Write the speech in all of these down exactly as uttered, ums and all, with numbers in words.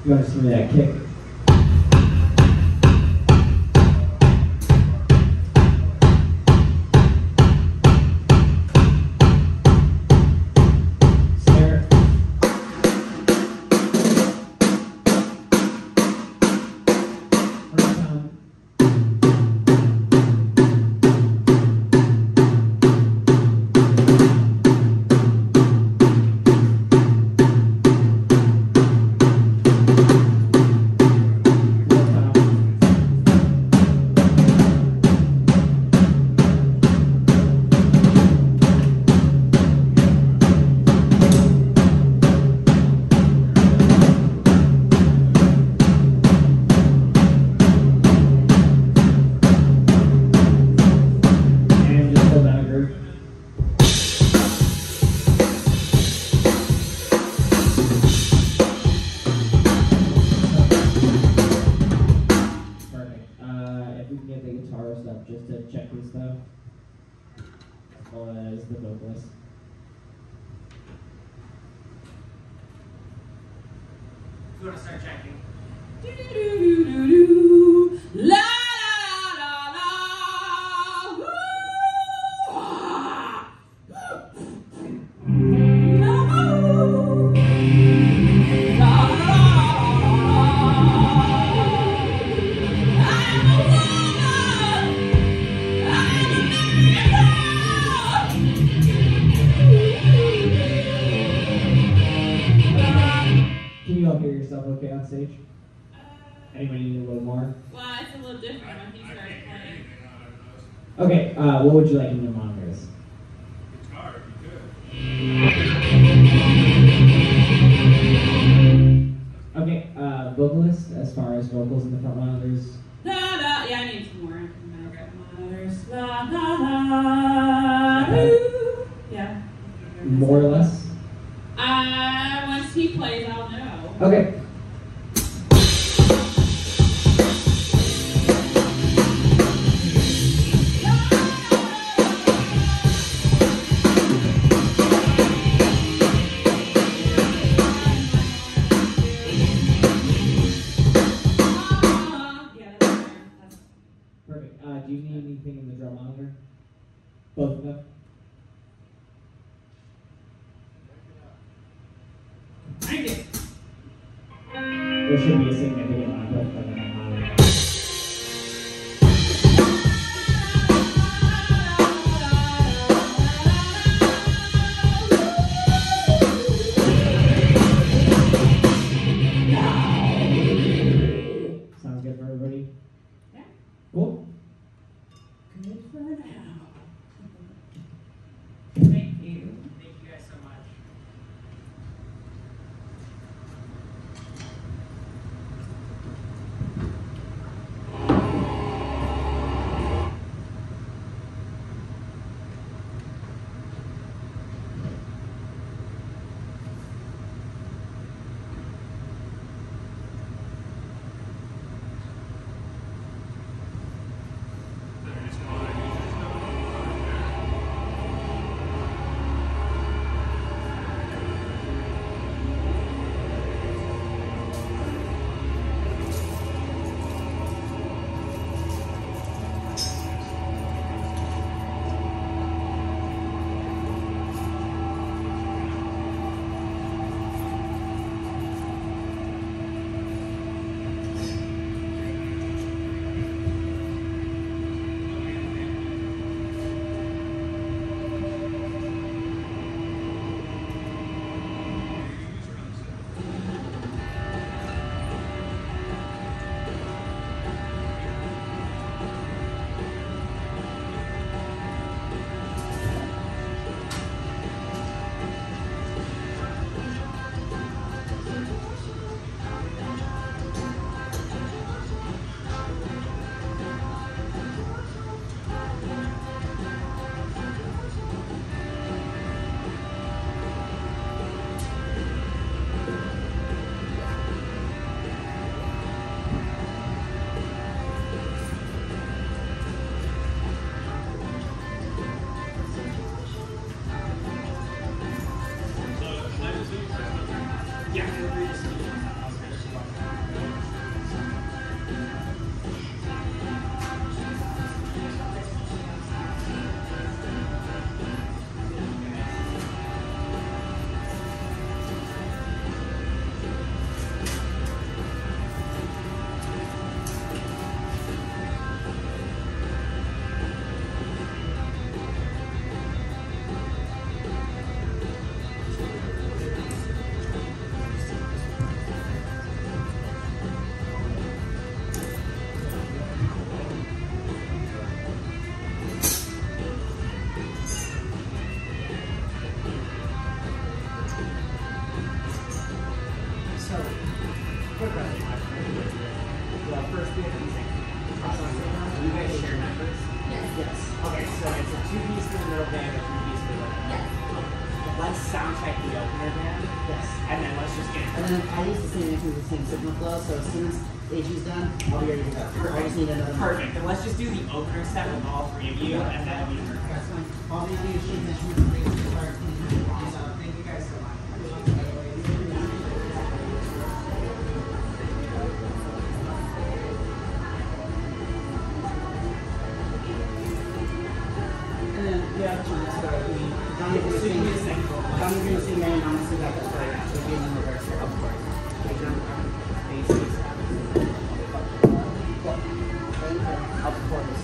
You want to see me that kick? Just to check this stuff, as well as the vocalist. If you want to start checking. Do do do do do. La la la la. Woo! No. La la la. I'm a woman. Can you all hear yourself okay on stage? Anybody need a little more? Well, it's a little different when he starts playing. Okay, uh, what would you like in the monitors? Guitar, if you could. Okay, uh, vocalist, as far as vocals in the front monitors. La la, yeah, I need some more. Okay. Monitors, la la la. Yeah. More or less? Uh, once he plays, I'll know. Okay. Perfect. Uh, do you need anything in the drum monitor? Both of them? Thank you. There should be a significant amount of both of them. Sounds good for everybody? Yeah. Cool. Good for now. Thank you. Thank you guys so much. let's sound check the opener band. Yes. And then let's just get And then I use the same answer, the same signal flow, so as soon as H is done, I'll be ready to go. I just need another mic. perfect. Then let's just do the opener set with all three of you, and that'll be perfect. That's fine. All these do is shake that shoes and raise the bar. Awesome. Thank you guys so much. And then the other one, so we, Johnny's gonna So you need to sing, sing for us. Johnny's gonna sing Mary, and I'm gonna sing back up for you. So we'll be in the verse here. Of course. Okay, John. Basics. Of course.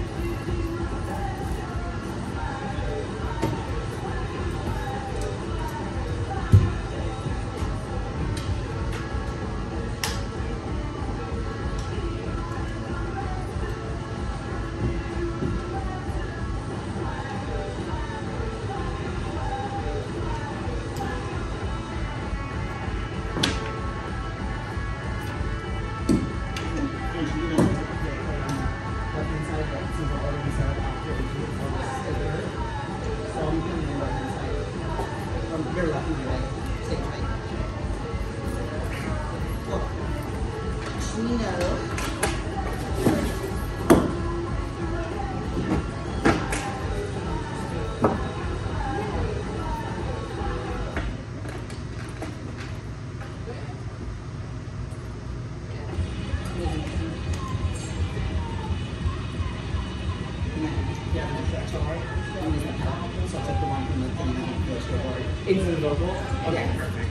Into the vocal? Okay, Yeah. perfect.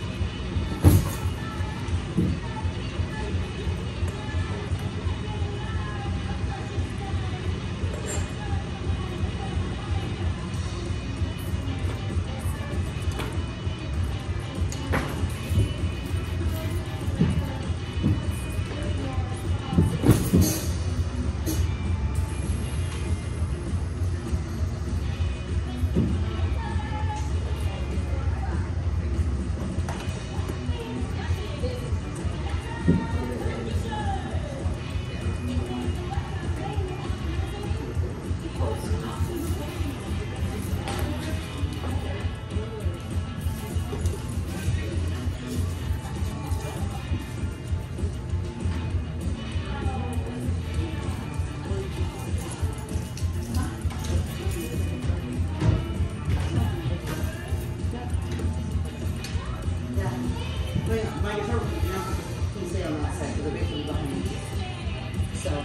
My guitar, you know, can stay on that side because the bass will be behind me. So.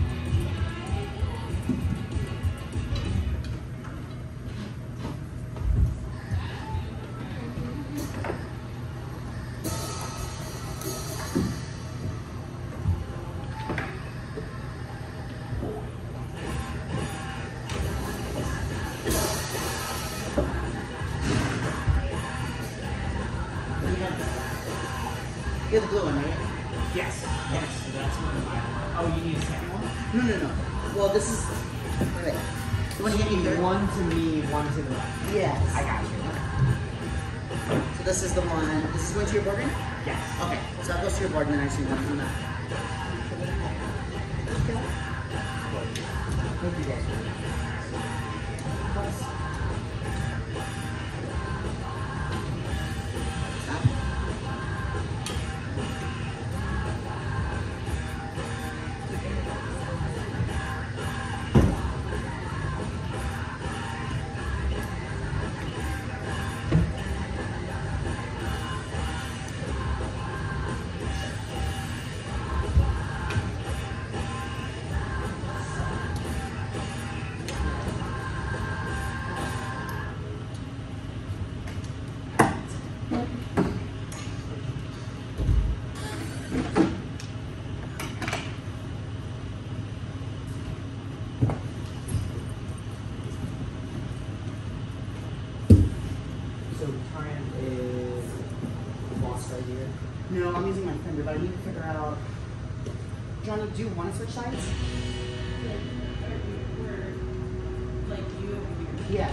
You have the blue one, right? Yes. Yes. So that's one of my. Oh, you need a second one? No, no, no. Well, this is. Wait, wait. You want to hit me third? One to me, one to the left. Yes. I got you. So this is the one. This is going to your board ring? Yes. Okay. So that goes to your board, and then I just need one from that. Thank you guys. Stop. So time is lost right here. No, I'm using my finger, but I need to figure out. Johnny, do you want to switch sides? Like you over here. Yeah.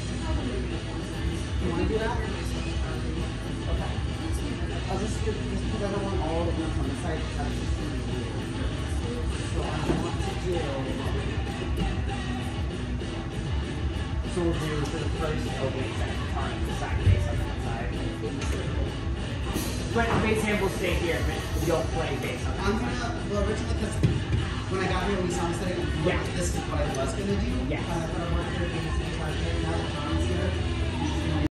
You want to do that? Okay. I'll just do just because I don't want all the ones on the side. Because that's just going to be weird. So I want to do. So we'll do for the first opening second time. side bass on that side. But bass hand will stay here, but you'll play bass on that I'm side. gonna, well, originally, because when I got here, we sound study, Yeah. this is what I was gonna do. Yeah. Uh, but I wanted to do this guitar thing now that John's here.